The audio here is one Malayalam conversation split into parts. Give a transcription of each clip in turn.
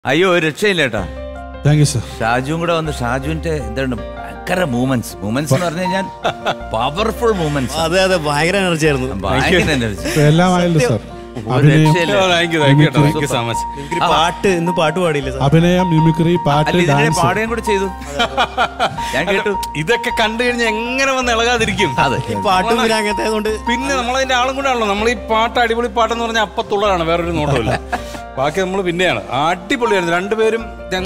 അയ്യോ ഒരു രക്ഷയില്ലേട്ടാ. Thank you sir. ഷാജുവും കൂടെ വന്ന് ഷാജുവിന്റെ എന്താണ് ഭയങ്കര മൂവ്മെന്റ്സ് എന്ന് പറഞ്ഞു കഴിഞ്ഞാൽ പവർഫുൾ മൂവ്മെന്റ്സ്. അതെ അതെ, ഭയങ്കര എനർജി ആയിരുന്നു. ഭയങ്കര എനർജി. എല്ലാം ആയല്ലോ സർ. പാട്ട് ഇന്ന് പാട്ട് പാടിയില്ല. അഭിനയം, മിമിക്രി, പാട്ട്, ഡാൻസ് പാടുകയും കൂടെ ചെയ്തു. ഞാൻ കേട്ടു. ഇതൊക്കെ കണ്ടു കഴിഞ്ഞാൽ എങ്ങനെ വന്ന് ഇളകാതിരിക്കും? ഈ പാട്ടും പിന്നെ അങ്ങനത്തെ കൊണ്ട് പിന്നെ നമ്മളതിന്റെ ആളും കൂടെ ആണല്ലോ. നമ്മൾ ഈ പാട്ട് അടിപൊളി പാട്ടെന്ന് പറഞ്ഞാൽ അപ്പത്തുള്ളതാണ്, വേറൊരു നോട്ടമില്ല. ബാക്കി നമ്മൾ പിന്നെയാണ്. അടിപൊളിയായിരുന്നു രണ്ടുപേരും.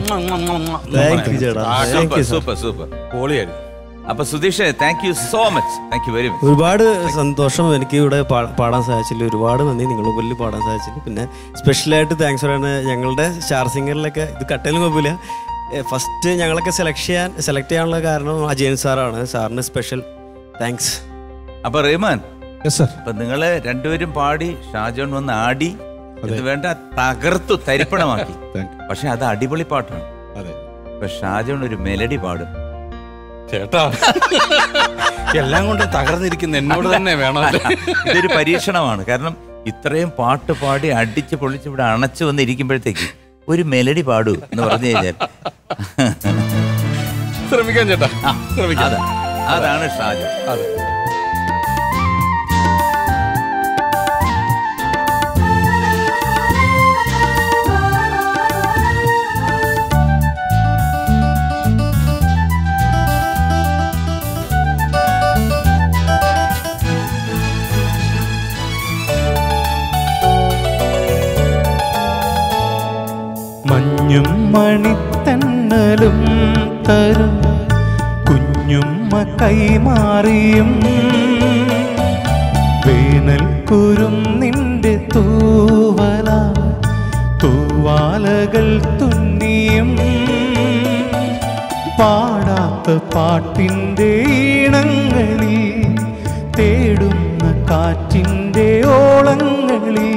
സൂപ്പർ സൂപ്പർ പൊളിയായിരുന്നു. അപ്പൊ Sudheesh, thank you so much. Thank you very much. ഒരുപാട് സന്തോഷം എനിക്ക് ഇവിടെ പാടാൻ സാധിച്ചില്ല. ഒരുപാട് നന്ദി നിങ്ങളുടെ മുന്നിൽ പാടാൻ സാധിച്ചില്ല. പിന്നെ സ്പെഷ്യലായിട്ട് താങ്ക്സ് പറയാണ് ഞങ്ങളുടെ സ്റ്റാർ സിംഗറിലൊക്കെ. ഇത് കട്ടയിലും കുഴപ്പമില്ല. ഫസ്റ്റ് ഞങ്ങളൊക്കെ സെലക്ട് ചെയ്യാനുള്ള കാരണം അജയൻ സാറാണ്. സാറിന് സ്പെഷ്യൽ താങ്ക്സ്. അപ്പൊ റഹ്മാൻ, അപ്പൊ നിങ്ങള് രണ്ടുപേരും പാടി, ഷാജോൺ വന്ന് ആടി, വേണ്ട തകർത്തു തരിപ്പണമാക്കി. പക്ഷെ അത് അടിപൊളി പാട്ടാണ്. ഇപ്പൊ ഷാജോൺ ഒരു മെലഡി പാടും. ചേട്ടാ എല്ലാം കൊണ്ട് തകർന്നിരിക്കുന്ന എന്നോട് തന്നെ വേണം. ഇതൊരു പരീക്ഷണമാണ്. കാരണം ഇത്രയും പാട്ട് പാടി അടിച്ച് പൊളിച്ച് ഇവിടെ അണച്ചു വന്നിരിക്കുമ്പോഴത്തേക്ക് ഒരു മെലഡി പാടൂ എന്ന് പറഞ്ഞു കഴിഞ്ഞാൽ ശ്രമിക്കാം ചേട്ടാ, ശ്രമിക്കാം. അതാണ് ഷാജോൺ. അതെ. മഞ്ഞും മണിത്തന്നലും തരും കുഞ്ഞുമ്മ കൈമാറിയും വേനൽക്കുരും നിന്റെ തൂവാലകൾ തുന്നിയും പാടാത്ത പാട്ടിൻ്റെ ഈണങ്ങളിൽ തേടുന്ന കാറ്റിൻ്റെ ഓളങ്ങളിൽ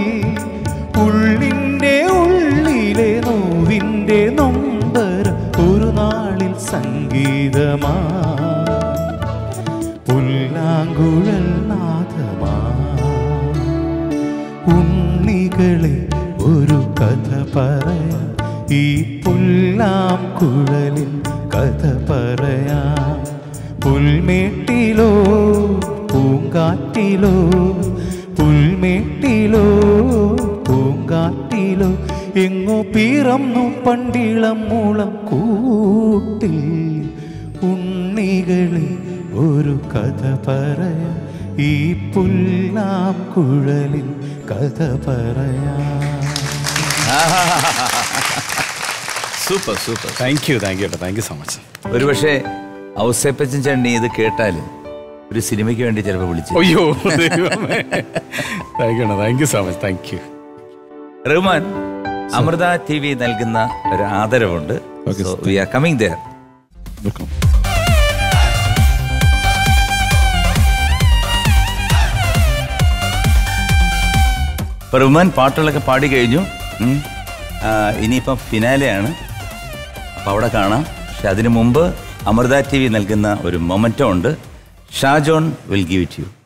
ഉള്ളിലെ നോവിൻ്റെ നൊമ്പര ഒരു നാളിൽ സംഗീതമാ പുല്ലാങ്കുഴൽ നാദമാ ഉണ്ണികളെ ഒരു കഥ പറയാ ഈ പുല്ലാങ്കുഴലിൽ കഥ പറയാ പുൽമേട്ടിലോ പൂങ്കാറ്റിലോ പുൽമേട്ടിലോ പൂങ്കാറ്റിലോ എങ്ങോ പിറന്നു പണ്ടിളം മൂളം കൂട്ടിൽ ഉണ്ണികളെ ഒരു കഥ പറയാ ഈ പുല്ലാങ്കുഴലിൽ കഥ പറയാ. Super super. താങ്ക് യു ചേട്ടാ, താങ്ക് യു സോ മച്ച്. ഒരുപക്ഷെ ഔസേപ്പച്ചൻ ചേട്ടനെ ഇത് കേട്ടാലും ഒരു സിനിമയ്ക്ക് വേണ്ടി ചിലപ്പോൾ വിളിച്ചു. അയ്യോ thank you so much. Thank you Rahman. Amrita TV നൽകുന്ന ഒരു ആദരവുണ്ട്. We are coming there. ഇപ്പൊ റഹ്മാൻ പാട്ടുകളൊക്കെ പാടി കഴിഞ്ഞു. ഇനിയിപ്പം ഫിനാലെയാണ്. അപ്പം അവിടെ കാണാം. പക്ഷെ അതിനു മുമ്പ് അമൃത TV നൽകുന്ന ഒരു മൊമെന്റോ ഉണ്ട്. Shajon will give it you.